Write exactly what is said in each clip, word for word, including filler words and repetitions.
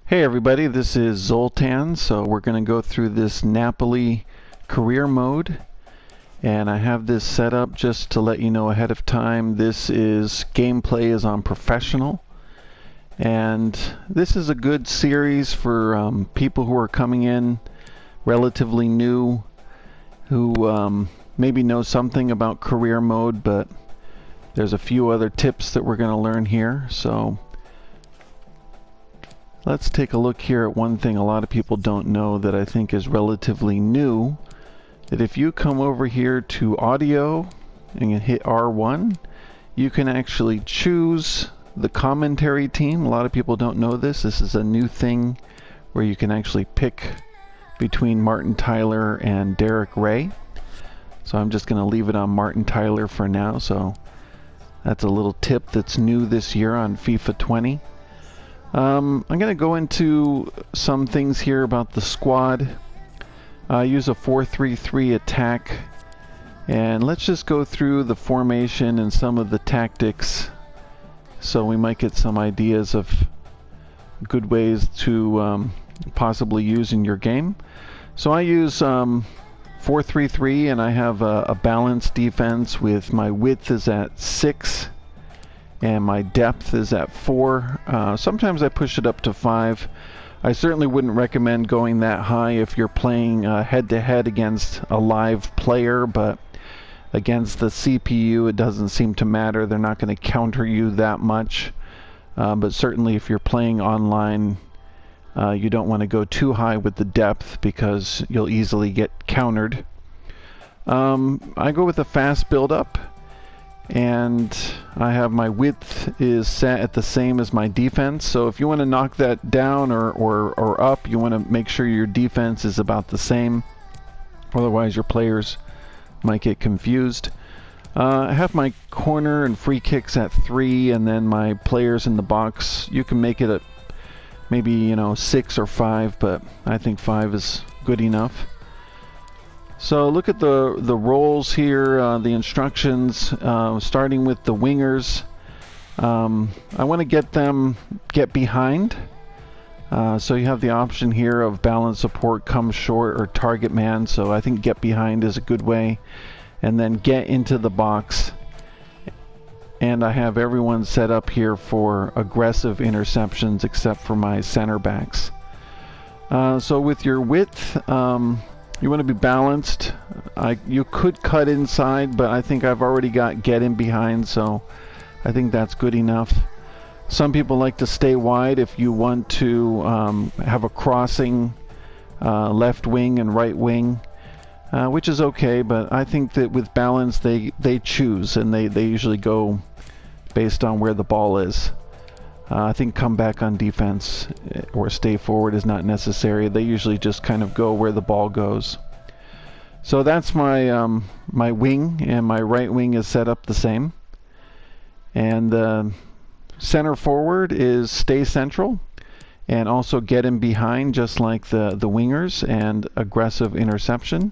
Hey everybody, this is Zoltan. So we're going to go through this Napoli career mode, and I have this set up just to let you know ahead of time. This is gameplay is on professional, and this is a good series for um, people who are coming in relatively new, who um, maybe know something about career mode, but there's a few other tips that we're going to learn here. So let's take a look here at one thing a lot of people don't know that I think is relatively new. That if you come over here to audio and you hit R one, you can actually choose the commentary team. A lot of people don't know this. This is a new thing where you can actually pick between Martin Tyler and Derek Ray. So I'm just going to leave it on Martin Tyler for now. So that's a little tip that's new this year on FIFA twenty. Um, I'm going to go into some things here about the squad. I uh, use a four three three attack, and let's just go through the formation and some of the tactics so we might get some ideas of good ways to um, possibly use in your game. So I use um, four three three, and I have a, a balanced defense with my width is at six and my depth is at four. Uh, sometimes I push it up to five. I certainly wouldn't recommend going that high if you're playing uh, head-to-head against a live player, but against the C P U it doesn't seem to matter. They're not going to counter you that much. Uh, but certainly if you're playing online, uh, you don't want to go too high with the depth because you'll easily get countered. Um, I go with a fast build-up, and I have my width is set at the same as my defense. So if you want to knock that down or, or, or up, you want to make sure your defense is about the same. Otherwise your players might get confused. Uh, I have my corner and free kicks at three, and then my players in the box, you can make it at maybe, you know, six or five, but I think five is good enough. So look at the the roles here, uh, the instructions, uh, starting with the wingers. Um, I want to get them get behind. Uh, so you have the option here of balance support, come short, or target man. So I think get behind is a good way. And then get into the box. And I have everyone set up here for aggressive interceptions except for my center backs. Uh, so with your width, um, you want to be balanced. I, you could cut inside, but I think I've already got get in behind, so I think that's good enough. Some people like to stay wide if you want to um, have a crossing uh, left wing and right wing, uh, which is okay, but I think that with balance they, they choose, and they, they usually go based on where the ball is. Uh, I think come back on defense or stay forward is not necessary. They usually just kind of go where the ball goes. So that's my um, my wing, and my right wing is set up the same. And uh, center forward is stay central and also get in behind just like the, the wingers, and aggressive interception.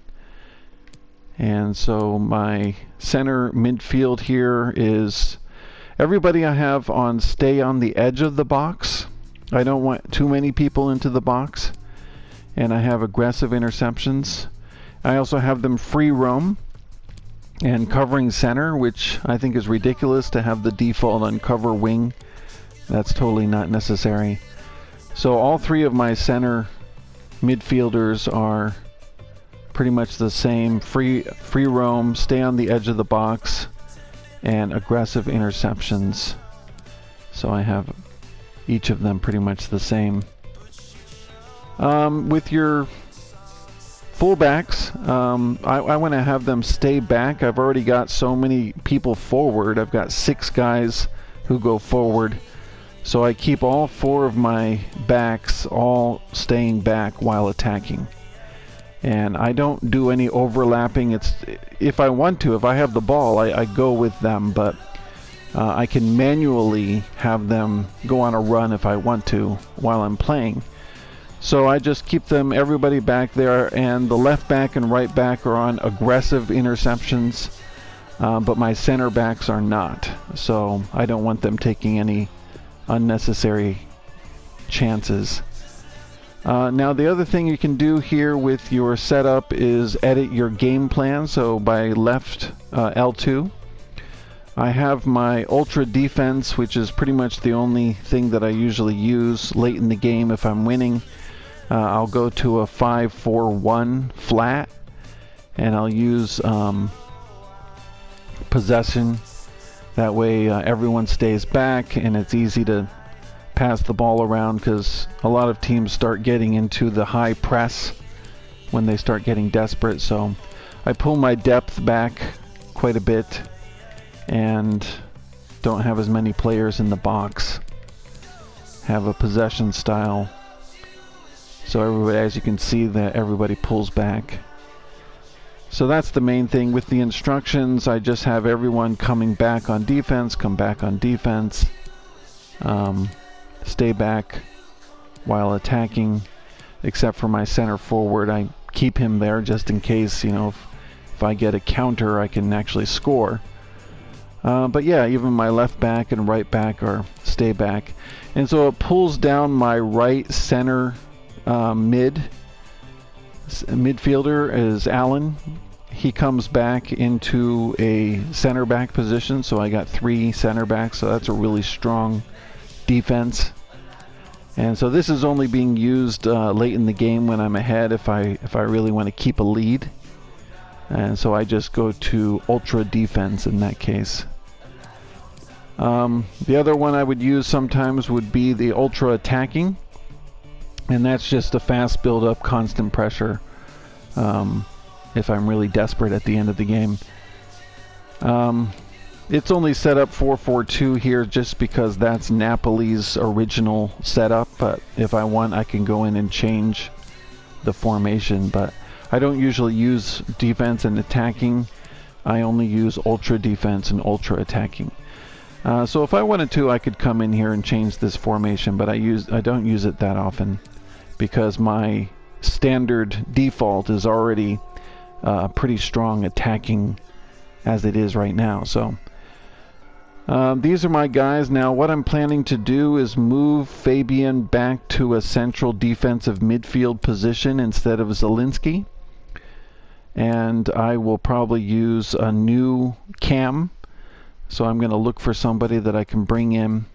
And so my center midfield here is everybody I have on stay on the edge of the box. I don't want too many people into the box. And I have aggressive interceptions. I also have them free roam and covering center, which I think is ridiculous to have the default on cover wing. That's totally not necessary. So all three of my center midfielders are pretty much the same. Free, free roam, stay on the edge of the box, and aggressive interceptions. So I have each of them pretty much the same. Um, with your fullbacks, um, I, I want to have them stay back. I've already got so many people forward. I've got six guys who go forward. So I keep all four of my backs all staying back while attacking. And I don't do any overlapping. It's if I want to, if I have the ball, I, I go with them, but uh, I can manually have them go on a run if I want to while I'm playing. So I just keep them, everybody back there, and the left back and right back are on aggressive interceptions, uh, but my center backs are not. So I don't want them taking any unnecessary chances. Uh, now the other thing you can do here with your setup is edit your game plan. So by left uh, L two, I have my ultra defense, which is pretty much the only thing that I usually use late in the game if I'm winning. Uh, I'll go to a five four one flat, and I'll use um, possession. That way uh, everyone stays back and it's easy to pass the ball around, because a lot of teams start getting into the high press when they start getting desperate. So I pull my depth back quite a bit and don't have as many players in the box. Have a possession style, so everybody, as you can see, that everybody pulls back. So that's the main thing. With the instructions, I just have everyone coming back on defense, come back on defense, um, stay back while attacking, except for my center forward. I keep him there just in case, you know, if, if I get a counter, I can actually score. Uh, but yeah, even my left back and right back are stay back. And so it pulls down my right center uh, mid. Midfielder is Allen. He comes back into a center back position, so I got three center backs, so that's a really strong defense. And so this is only being used uh, late in the game when I'm ahead, if I if I really want to keep a lead. And so I just go to ultra defense in that case. Um, the other one I would use sometimes would be the ultra attacking, and that's just a fast build up, constant pressure. Um, if I'm really desperate at the end of the game. Um, it's only set up four four two here just because that's Napoli's original setup, but if I want, I can go in and change the formation. But I don't usually use defense and attacking. I only use ultra defense and ultra attacking. Uh, so if I wanted to, I could come in here and change this formation, but I use I don't use it that often because my standard default is already uh, pretty strong attacking as it is right now. So uh, these are my guys. Now what I'm planning to do is move Fabian back to a central defensive midfield position instead of Zielinski, and I will probably use a new cam. So I'm going to look for somebody that I can bring in,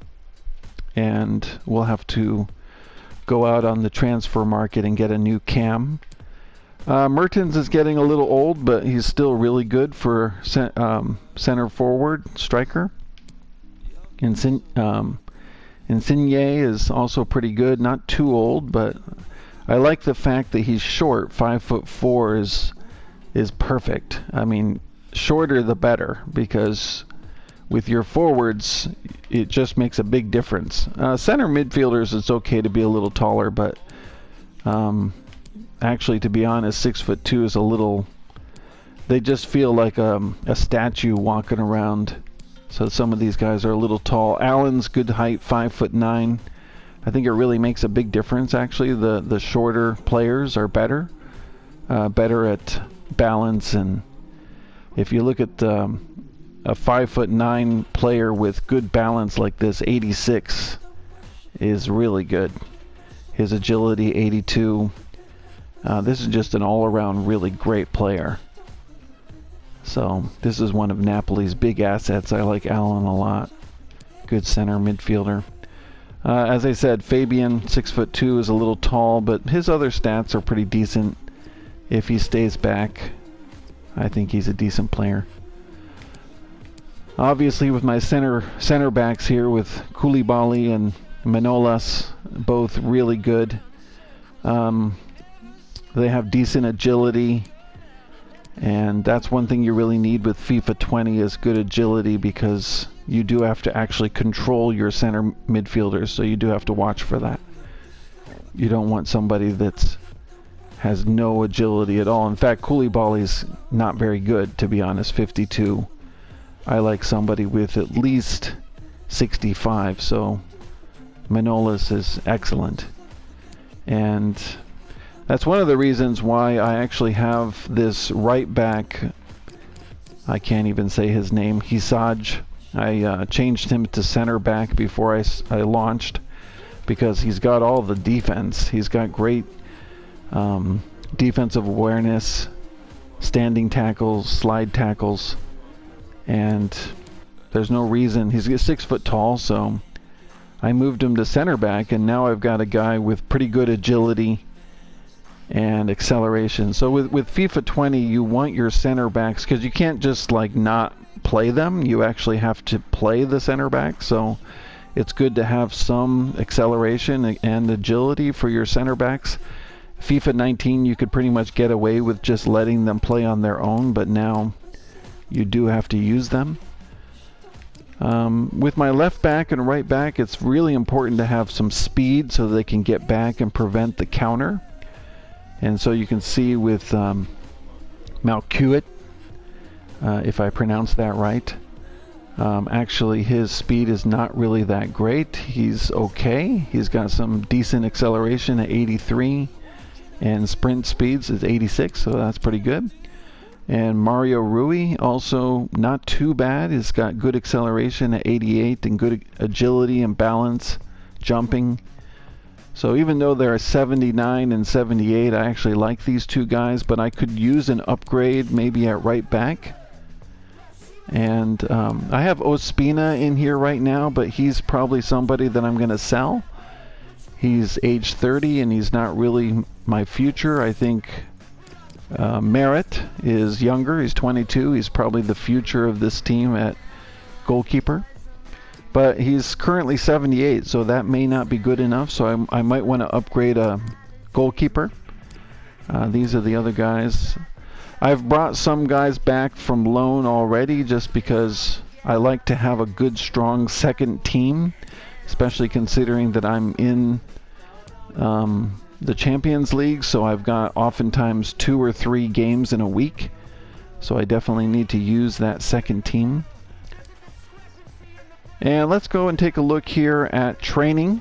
and we'll have to go out on the transfer market and get a new cam. Uh, Mertens is getting a little old, but he's still really good for cent um, center forward striker. Insign um, Insigne is also pretty good, not too old, but I like the fact that he's short. Five foot four is is perfect. I mean, shorter the better, because with your forwards, it just makes a big difference. Uh, center midfielders, it's okay to be a little taller, but um, actually, to be honest, six foot two is a little. They just feel like um, a statue walking around. So some of these guys are a little tall. Allen's good height, five foot nine. I think it really makes a big difference. Actually, the the shorter players are better, uh, better at balance. And if you look at um, a five foot nine player with good balance like this, eighty-six is really good. His agility, eighty-two. Uh, this is just an all-around really great player. So this is one of Napoli's big assets. I like Allen a lot. Good center midfielder. Uh, as I said, Fabian, six foot two, is a little tall, but his other stats are pretty decent. If he stays back, I think he's a decent player. Obviously, with my center center backs here, with Koulibaly and Manolas, both really good. Um, they have decent agility, and that's one thing you really need with FIFA twenty is good agility, because you do have to actually control your center midfielders, so you do have to watch for that. You don't want somebody that's has no agility at all. In fact, Koulibaly's not very good, to be honest, fifty-two. I like somebody with at least sixty-five, so Manolas is excellent. And that's one of the reasons why I actually have this right back. I can't even say his name, Hisaj. I uh, changed him to center back before I, I launched, because he's got all the defense. He's got great um, defensive awareness, standing tackles, slide tackles, and there's no reason. He's six foot tall, so I moved him to center back, and now I've got a guy with pretty good agility and acceleration. So with, with FIFA twenty, you want your center backs, because you can't just like not play them. You actually have to play the center back. So it's good to have some acceleration and agility for your center backs. FIFA nineteen, you could pretty much get away with just letting them play on their own, but now you do have to use them. Um, with my left back and right back, it's really important to have some speed so they can get back and prevent the counter. And so you can see with um, Malcuit, uh, if I pronounce that right, um, actually his speed is not really that great. He's okay. He's got some decent acceleration at eighty-three, and sprint speeds is eighty-six, so that's pretty good. And Mario Rui, also not too bad. He's got good acceleration at eighty-eight and good agility and balance, jumping. So even though they're seventy-nine and seventy-eight, I actually like these two guys, but I could use an upgrade maybe at right back. And um, I have Ospina in here right now, but he's probably somebody that I'm going to sell. He's age thirty and he's not really my future. I think uh, Merritt is younger. He's twenty-two. He's probably the future of this team at goalkeeper. But he's currently seventy-eight, so that may not be good enough. So I, I might want to upgrade a goalkeeper. Uh, these are the other guys. I've brought some guys back from loan already just because I like to have a good, strong second team, especially considering that I'm in um, the Champions League, so I've got oftentimes two or three games in a week. So I definitely need to use that second team. And let's go and take a look here at training.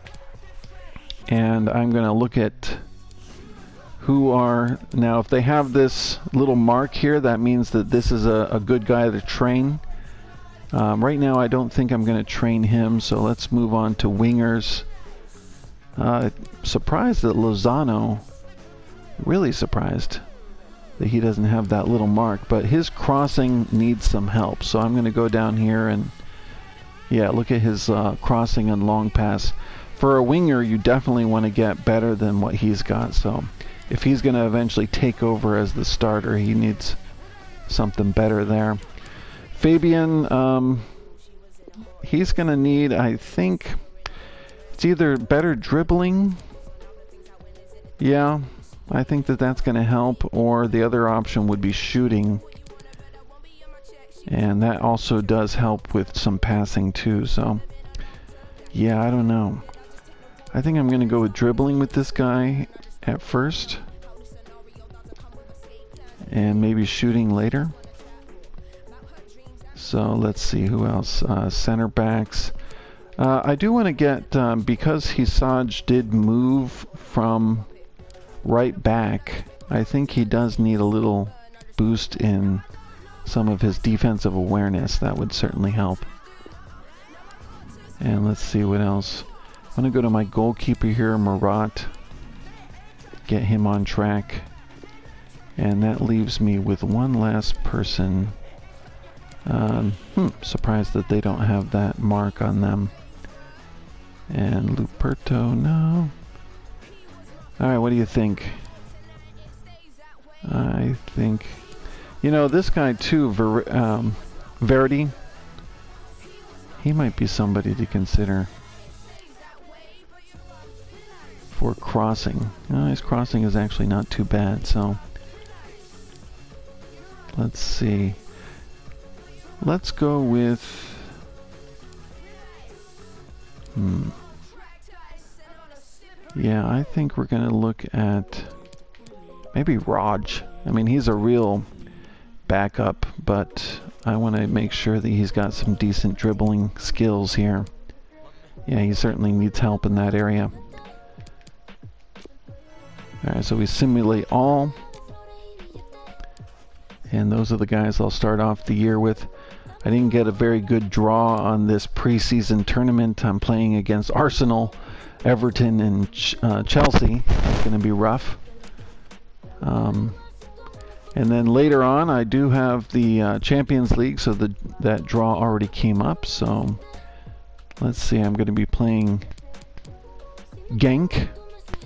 And I'm going to look at who are, now if they have this little mark here, that means that this is a, a good guy to train. Um, right now I don't think I'm going to train him, so let's move on to wingers. Uh, surprised that Lozano, really surprised that he doesn't have that little mark, but his crossing needs some help. So I'm going to go down here and yeah, look at his uh, crossing and long pass. For a winger, you definitely want to get better than what he's got. So if he's going to eventually take over as the starter, he needs something better there. Fabian, um, he's going to need, I think, it's either better dribbling. Yeah, I think that that's going to help. Or the other option would be shooting. And that also does help with some passing too. So, yeah, I don't know. I think I'm going to go with dribbling with this guy at first. And maybe shooting later. So, let's see who else. Uh, center backs. Uh, I do want to get, um, because Hisaj did move from right back, I think he does need a little boost in some of his defensive awareness. That would certainly help. And let's see what else. I'm going to go to my goalkeeper here, Marat. Get him on track. And that leaves me with one last person. Um, hmm, surprised that they don't have that mark on them. And Luperto, no. Alright, what do you think? I think... You know, this guy too, Ver, um, Verdi, he might be somebody to consider for crossing. Oh, his crossing is actually not too bad, so let's see. Let's go with... Hmm. Yeah, I think we're going to look at maybe Raj. I mean, he's a real backup, but I want to make sure that he's got some decent dribbling skills here. Yeah, he certainly needs help in that area. Alright, so we simulate all. And those are the guys I'll start off the year with. I didn't get a very good draw on this preseason tournament. I'm playing against Arsenal, Everton, and Ch uh, Chelsea. It's going to be rough. Um, and then later on, I do have the uh, Champions League, so the, that draw already came up. So let's see, I'm going to be playing Genk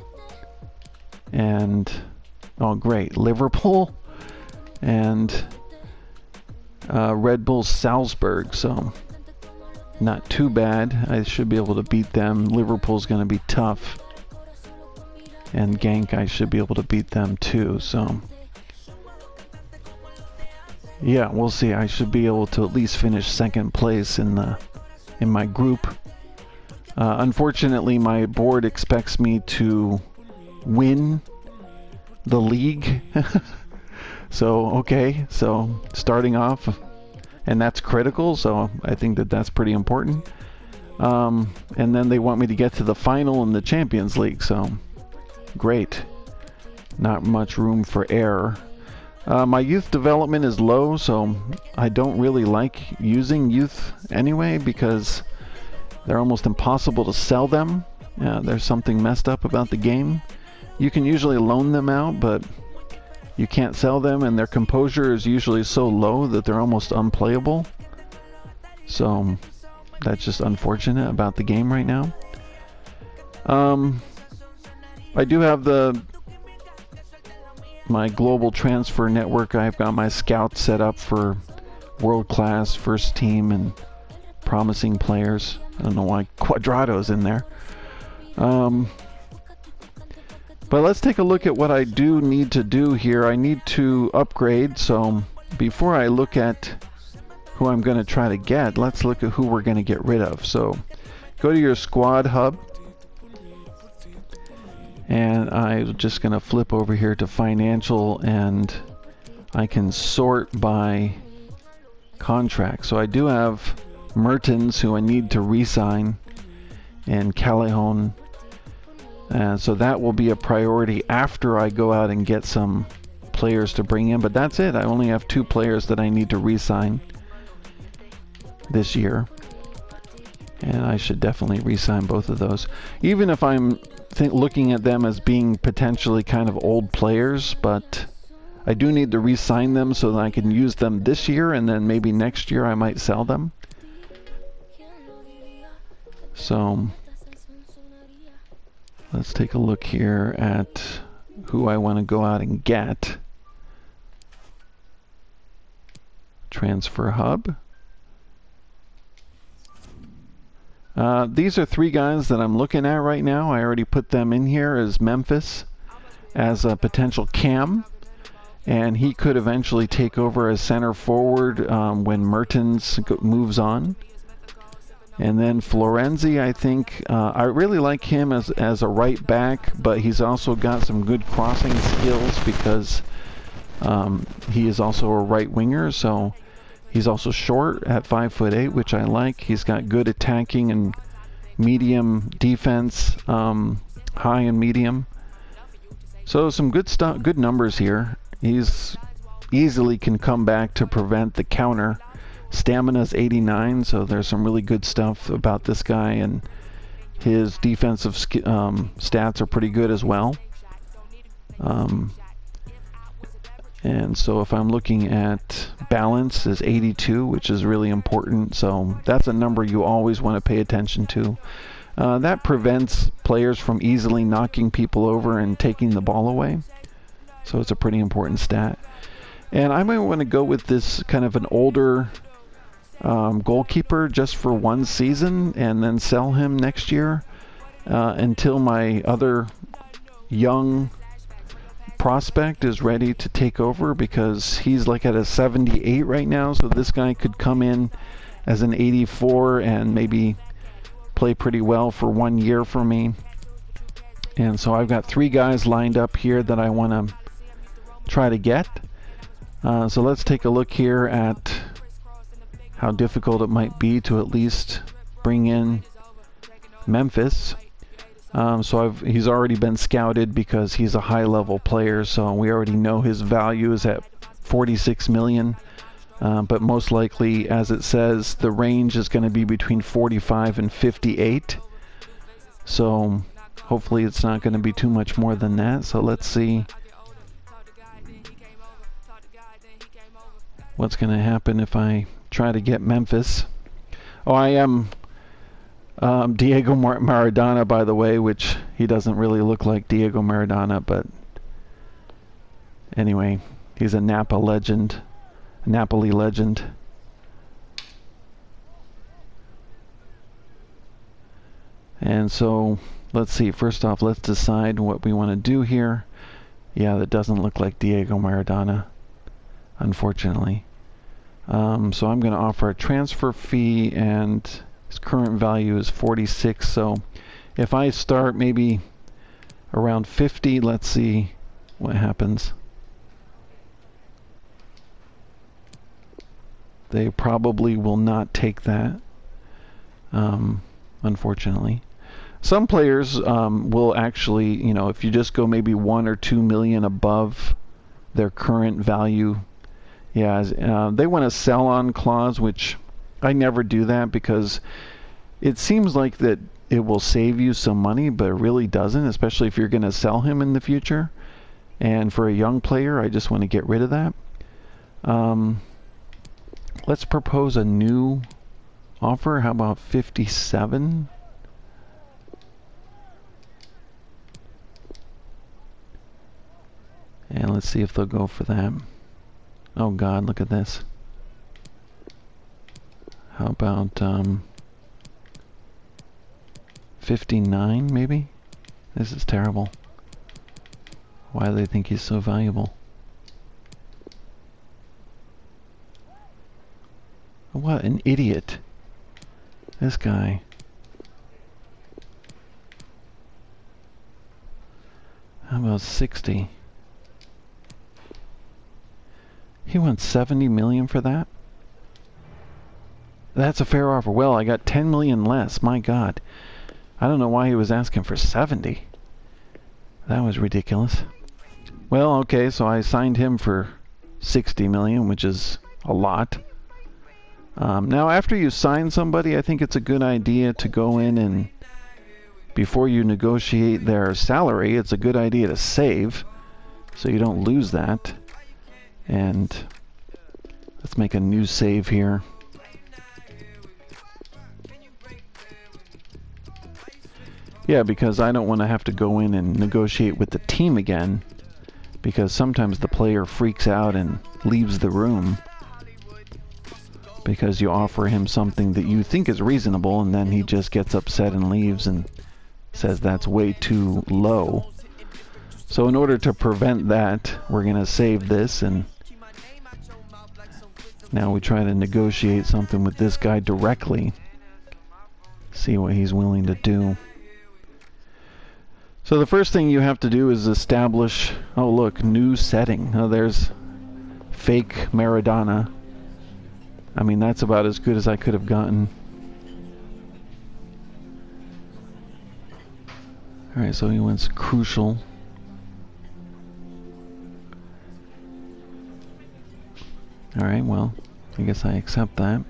and, oh great, Liverpool and uh, Red Bull Salzburg. So not too bad. I should be able to beat them. Liverpool's going to be tough. And Genk, I should be able to beat them too. So yeah, we'll see. I should be able to at least finish second place in the in my group. Uh, unfortunately, my board expects me to win the league. So okay, so starting off, and that's critical. So I think that that's pretty important. Um, and then they want me to get to the final in the Champions League. So great. Not much room for error. Uh, my youth development is low, so I don't really like using youth anyway because they're almost impossible to sell them. Uh, there's something messed up about the game. You can usually loan them out, but you can't sell them, and their composure is usually so low that they're almost unplayable. So that's just unfortunate about the game right now. Um, I do have the my global transfer network. I've got my scouts set up for world-class first team and promising players. I don't know why Quadrado's in there. Um, but let's take a look at what I do need to do here. I need to upgrade, so before I look at who I'm going to try to get, let's look at who we're going to get rid of. So go to your squad hub, and I'm just going to flip over here to financial, and I can sort by contract. So I do have Mertens, who I need to re-sign, and Callejon. And so that will be a priority after I go out and get some players to bring in. But that's it. I only have two players that I need to re-sign this year. And I should definitely re-sign both of those. Even if I'm think looking at them as being potentially kind of old players, but I do need to re-sign them so that I can use them this year, and then maybe next year I might sell them. So let's take a look here at who I want to go out and get. Transfer hub. Uh, these are three guys that I'm looking at right now. I already put them in here as Memphis as a potential cam, and he could eventually take over as center forward um, when Mertens moves on. And then Florenzi, I think, uh, I really like him as, as a right back, but he's also got some good crossing skills because um, he is also a right winger, so he's also short at five foot eight, which I like. He's got good attacking and medium defense, um, high and medium. So some good stuff, good numbers here. He's easily can come back to prevent the counter. Stamina's eighty-nine, so there's some really good stuff about this guy, and his defensive um, stats are pretty good as well. Um, and so if I'm looking at balance is eighty-two, which is really important, so that's a number you always want to pay attention to. Uh, that prevents players from easily knocking people over and taking the ball away, so it's a pretty important stat. And I might want to go with this kind of an older Um, goalkeeper just for one season and then sell him next year uh, until my other young prospect is ready to take over, because he's like at a seventy-eight right now, so this guy could come in as an eighty-four and maybe play pretty well for one year for me. And so I've got three guys lined up here that I want to try to get. Uh, so let's take a look here at how difficult it might be to at least bring in Memphis. Um, so I've, he's already been scouted because he's a high-level player, so we already know his value is at forty-six million. Uh, but most likely, as it says, the range is going to be between forty-five and fifty-eight. So hopefully it's not going to be too much more than that. So let's see what's going to happen if I try to get Memphis. Oh, I am um, Diego Mar Maradona, by the way, which he doesn't really look like Diego Maradona, but anyway, he's a Napa legend, a Napoli legend. And so let's see, first off, let's decide what we want to do here. Yeah, that doesn't look like Diego Maradona, unfortunately. Um, so I'm going to offer a transfer fee, and his current value is forty-six. So if I start maybe around fifty, let's see what happens. They probably will not take that, um, unfortunately. Some players um, will actually, you know, if you just go maybe one or two million above their current value, yeah, uh, they want a sell-on clause, which I never do that because it seems like that it will save you some money, but it really doesn't, especially if you're going to sell him in the future. And for a young player, I just want to get rid of that. Um, let's propose a new offer. How about fifty-seven? And let's see if they'll go for that. Oh God, look at this. How about um, fifty-nine maybe? This is terrible. Why do they think he's so valuable? What an idiot. This guy. How about sixty? He wants seventy million for that? That's a fair offer. Well, I got ten million less. My God. I don't know why he was asking for seventy. That was ridiculous. Well, okay, so I signed him for sixty million, which is a lot. Um, now, after you sign somebody, I think it's a good idea to go in and, before you negotiate their salary, it's a good idea to save so you don't lose that. And let's make a new save here. Yeah, because I don't want to have to go in and negotiate with the team again, because sometimes the player freaks out and leaves the room because you offer him something that you think is reasonable, and then he just gets upset and leaves and says that's way too low. So in order to prevent that, we're going to save this, and now we try to negotiate something with this guy directly. See what he's willing to do. So the first thing you have to do is establish, oh look, new setting. Oh, there's fake Maradona. I mean, that's about as good as I could have gotten. Alright, so he wants crucial. Alright, well, I guess I accept that.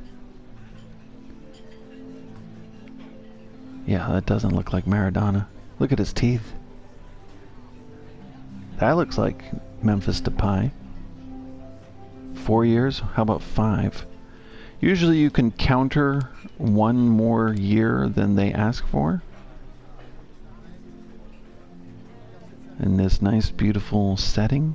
Yeah, that doesn't look like Maradona. Look at his teeth. That looks like Memphis Depay. Four years? How about five? Usually you can counter one more year than they ask for. In this nice, beautiful setting.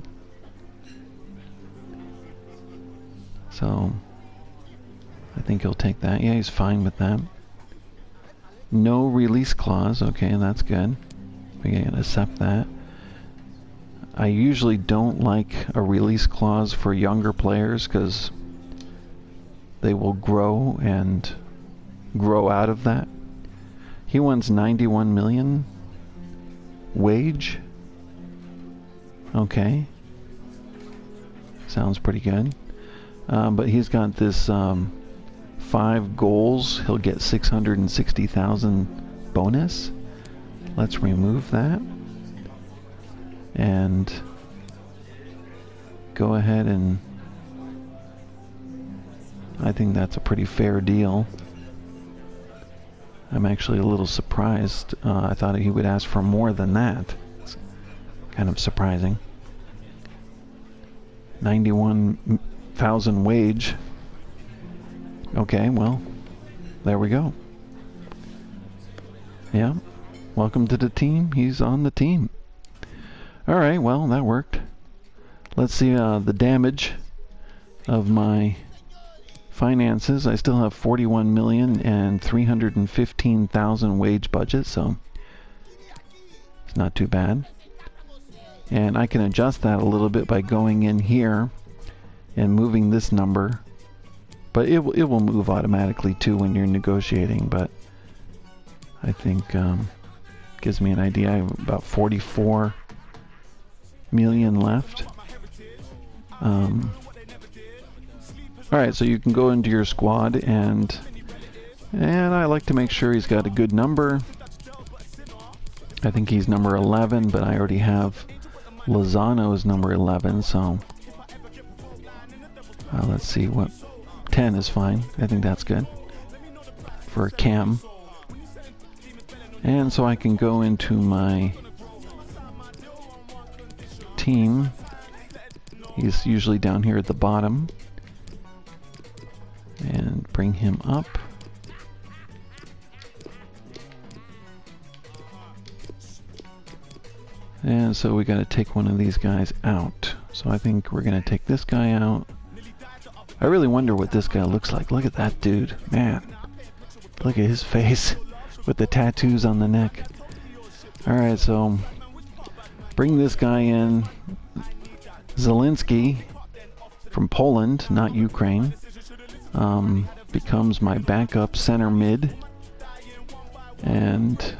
So, I think he'll take that. Yeah, he's fine with that. No release clause. Okay, that's good. We can accept that. I usually don't like a release clause for younger players because they will grow and grow out of that. He wants ninety-one million wage. Okay. Sounds pretty good. Um, but he's got this um, five goals. He'll get six hundred sixty thousand bonus. Let's remove that. And go ahead and I think that's a pretty fair deal. I'm actually a little surprised. Uh, I thought he would ask for more than that. It's kind of surprising. ninety-one thousand wage. Okay, well, there we go. Yeah, welcome to the team. He's on the team. Alright, well, that worked. Let's see uh, the damage of my finances. I still have forty-one million and three hundred fifteen thousand wage budget, so it's not too bad. And I can adjust that a little bit by going in here and moving this number. But it, it will move automatically too when you're negotiating, but I think um, gives me an idea. I have about forty-four million left. Um, Alright, so you can go into your squad and and I like to make sure he's got a good number. I think he's number eleven, but I already have Lozano's number eleven, so uh, let's see what ten is fine. I think that's good for a cam. And so I can go into my team. He's usually down here at the bottom. And bring him up. And so we got to take one of these guys out. So I think we're going to take this guy out. I really wonder what this guy looks like. Look at that dude. Man. Look at his face with the tattoos on the neck. Alright, so bring this guy in. Zelensky from Poland, not Ukraine, um, becomes my backup center mid. And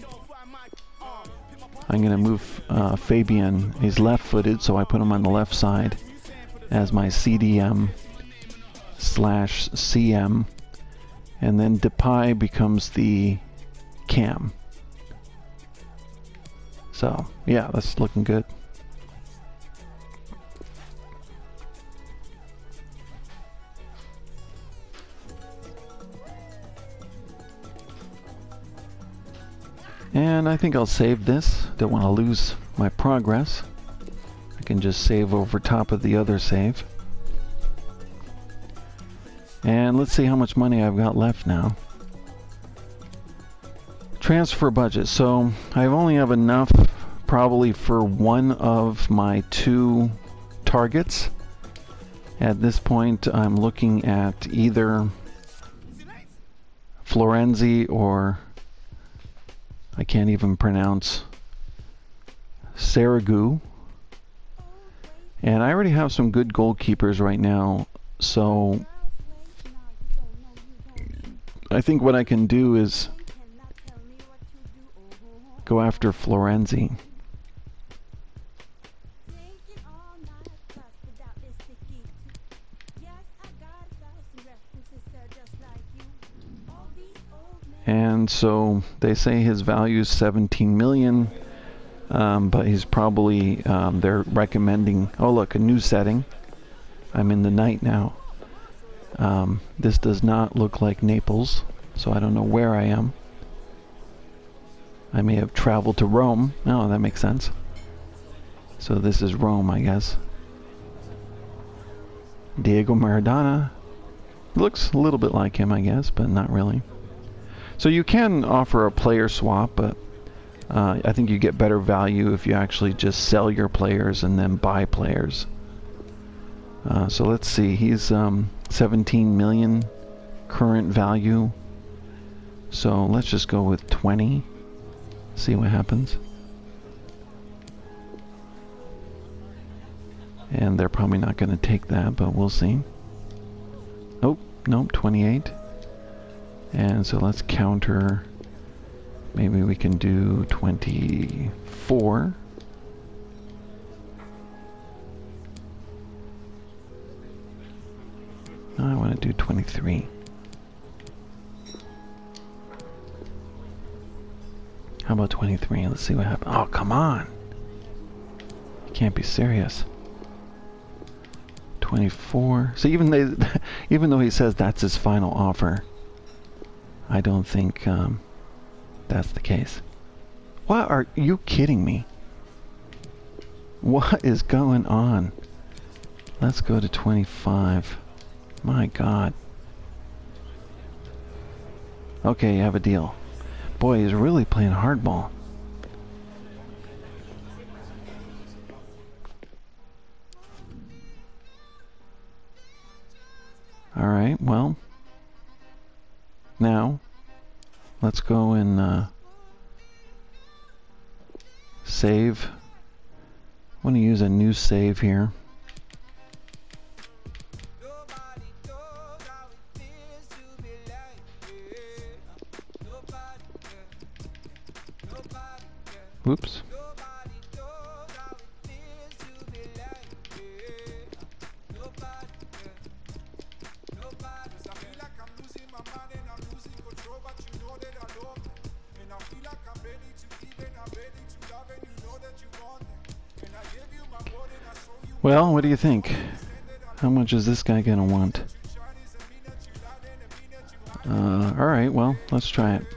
I'm going to move uh, Fabian. He's left-footed, so I put him on the left side as my C D M slash C M. And then Depay becomes the cam. So, yeah, that's looking good. And I think I'll save this. Don't want to lose my progress. I can just save over top of the other save. And let's see how much money I've got left now. Transfer budget. So I only have enough probably for one of my two targets. At this point I'm looking at either Florenzi or I can't even pronounce Saragu. And I already have some good goalkeepers right now, so I think what I can do is go after Florenzi. And so they say his value is seventeen million, um, but he's probably, um, they're recommending, oh look, a new setting. I'm in the night now. Um, this does not look like Naples, so I don't know where I am. I may have traveled to Rome. Oh, that makes sense. So this is Rome, I guess. Diego Maradona. Looks a little bit like him, I guess, but not really. So you can offer a player swap, but uh, I think you get better value if you actually just sell your players and then buy players. Uh, so let's see, he's um, seventeen million current value. So let's just go with twenty. See what happens. And they're probably not going to take that, but we'll see. Oh, nope, twenty-eight. And so let's counter. Maybe we can do twenty-four. No, I want to do twenty-three. How about twenty-three? Let's see what happens. Oh, come on. You can't be serious. twenty-four. So even they, even though he says that's his final offer, I don't think um, that's the case. What are you kidding me? What is going on? Let's go to twenty-five. My God. Okay, you have a deal. Boy, he's really playing hardball. Alright, well. Now, let's go and uh, save. I want to use a new save here. Whoops. Well, what do you think? How much is this guy gonna want? Uh, alright, well, let's try it.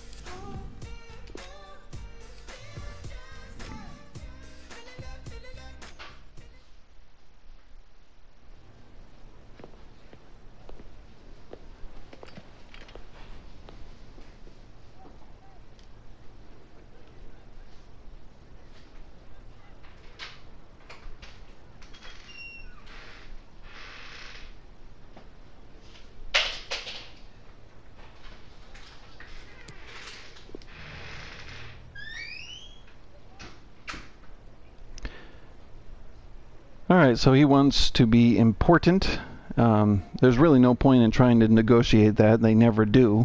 Alright, so he wants to be important. Um, there's really no point in trying to negotiate that. They never do.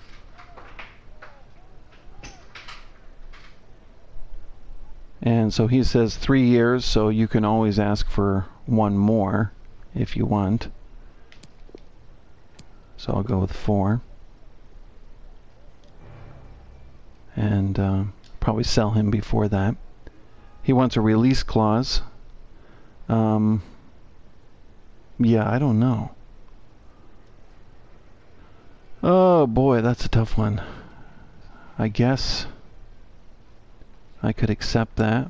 And so he says three years, so you can always ask for one more if you want. So I'll go with four. And uh, probably sell him before that. He wants a release clause. Um, yeah, I don't know. Oh boy, that's a tough one. I guess I could accept that.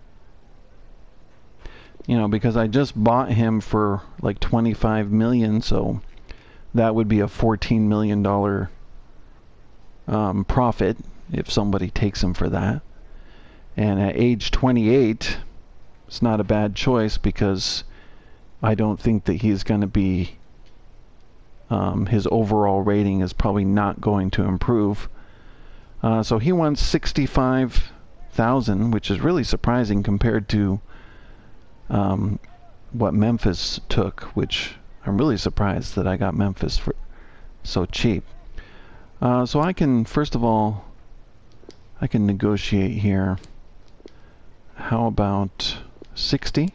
You know, because I just bought him for like twenty-five million, so that would be a fourteen million dollar um, profit if somebody takes him for that. And at age twenty-eight, it's not a bad choice because I don't think that he's going to be, um, his overall rating is probably not going to improve. Uh, so he wants sixty-five thousand, which is really surprising compared to um, what Memphis took, which I'm really surprised that I got Memphis for so cheap. Uh, so I can, first of all, I can negotiate here. How about sixty?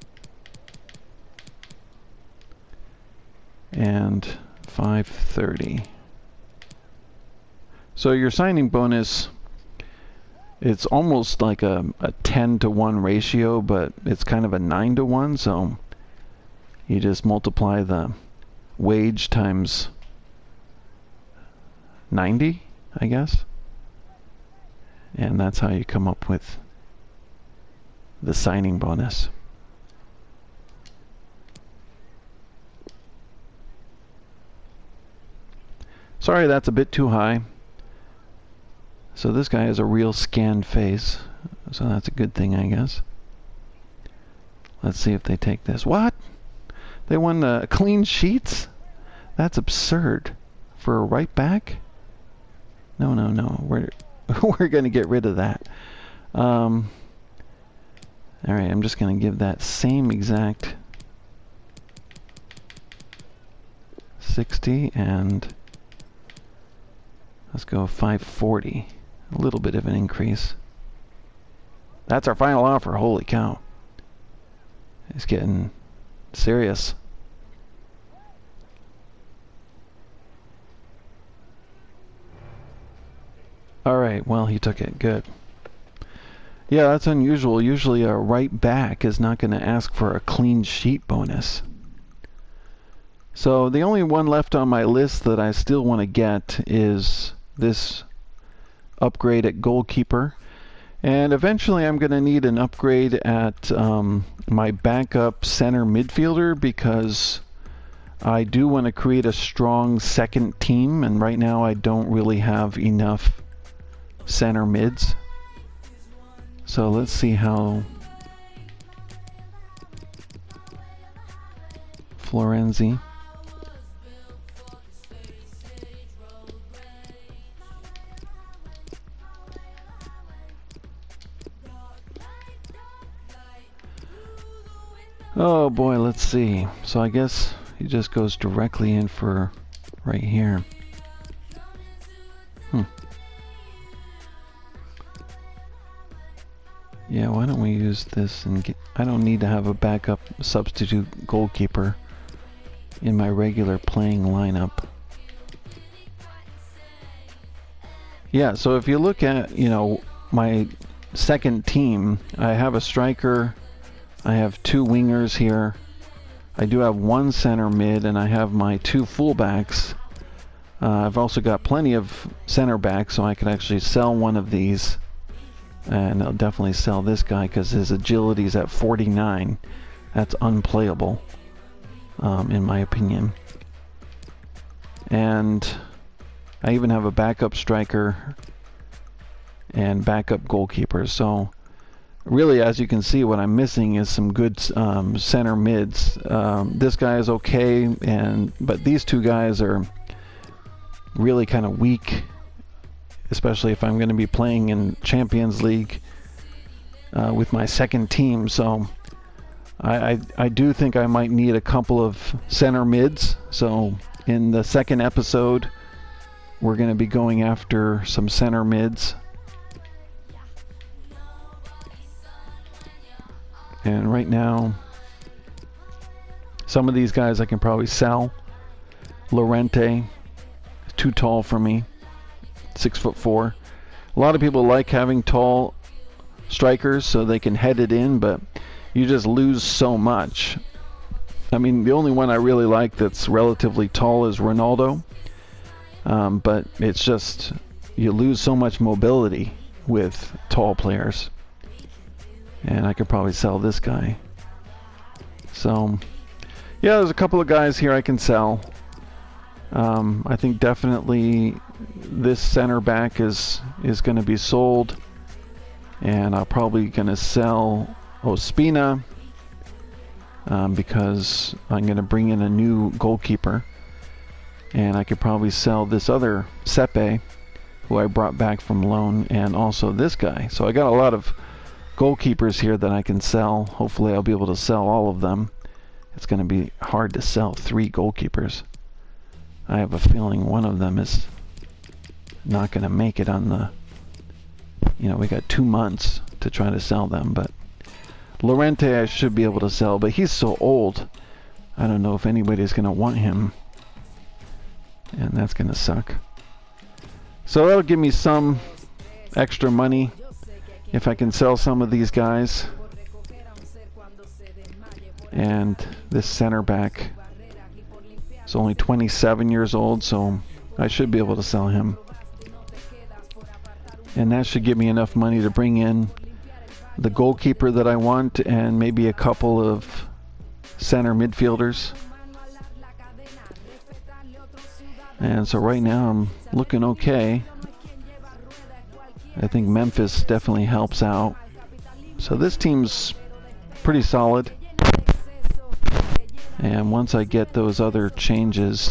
And five thirty. So your signing bonus, it's almost like a, a ten to one ratio, but it's kind of a nine to one, so you just multiply the wage times ninety, I guess. And that's how you come up with the signing bonus. Sorry, that's a bit too high. So this guy has a real scanned face, so that's a good thing, I guess. Let's see if they take this. What? They won the clean sheets? That's absurd. For a right back? No, no, no. We're we're gonna get rid of that. Um, Alright, I'm just gonna give that same exact sixty and let's go five forty. A little bit of an increase. That's our final offer. Holy cow. It's getting serious. Alright, well, he took it. Good. Yeah, that's unusual. Usually a right back is not going to ask for a clean sheet bonus. So the only one left on my list that I still want to get is this upgrade at goalkeeper. And eventually I'm going to need an upgrade at um, my backup center midfielder, because I do want to create a strong second team, and right now I don't really have enough center mids. So let's see how Florenzi. Oh boy, let's see. So I guess he just goes directly in for right here. Hmm. Yeah, why don't we use this and get... I don't need to have a backup substitute goalkeeper in my regular playing lineup. Yeah, so if you look at, you know, my second team, I have a striker, I have two wingers here, I do have one center mid, and I have my two fullbacks. Uh, I've also got plenty of center backs, so I could actually sell one of these. And I'll definitely sell this guy because his agility is at forty-nine. That's unplayable, um, in my opinion. And I even have a backup striker and backup goalkeeper. So really, as you can see, what I'm missing is some good um, center mids. Um, this guy is okay, and but these two guys are really kind of weak, especially if I'm going to be playing in Champions League uh, with my second team. So I, I, I do think I might need a couple of center mids. So in the second episode, we're going to be going after some center mids. And right now, some of these guys I can probably sell. Lorente, too tall for me. Six foot four. A lot of people like having tall strikers so they can head it in, but you just lose so much. I mean, the only one I really like that's relatively tall is Ronaldo, um, but it's just you lose so much mobility with tall players. And I could probably sell this guy. So yeah, there's a couple of guys here I can sell. Um, I think definitely this center back is is going to be sold, and I'm probably going to sell Ospina um, because I'm going to bring in a new goalkeeper, and I could probably sell this other Sepe, who I brought back from loan, and also this guy. So I got a lot of goalkeepers here that I can sell. Hopefully I'll be able to sell all of them. It's going to be hard to sell three goalkeepers. I have a feeling one of them is not going to make it on the, you know, we got two months to try to sell them, but Lorente I should be able to sell, but he's so old. I don't know if anybody's going to want him, and that's going to suck. So that'll give me some extra money if I can sell some of these guys. And this center back is only twenty-seven years old, so I should be able to sell him. And that should give me enough money to bring in the goalkeeper that I want and maybe a couple of center midfielders. And so right now I'm looking okay. I think Memphis definitely helps out. So this team's pretty solid. And once I get those other changes,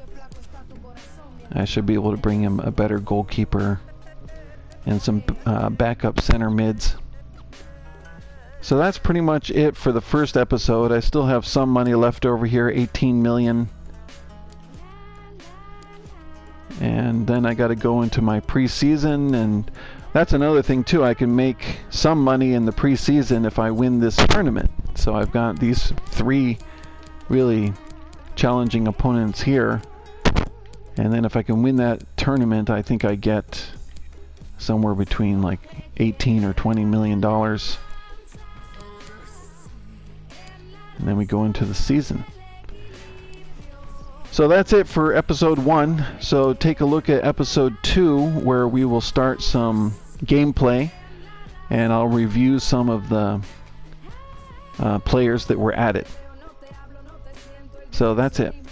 I should be able to bring him a better goalkeeper and some uh, backup center mids. So that's pretty much it for the first episode. I still have some money left over here, eighteen million. And then I got to go into my preseason, and that's another thing too. I can make some money in the preseason if I win this tournament. So I've got these three really challenging opponents here, and then if I can win that tournament, I think I get somewhere between like eighteen or twenty million dollars, and then we go into the season. So that's it for episode one. So take a look at episode two, where we will start some gameplay, and I'll review some of the uh, players that were added. So that's it.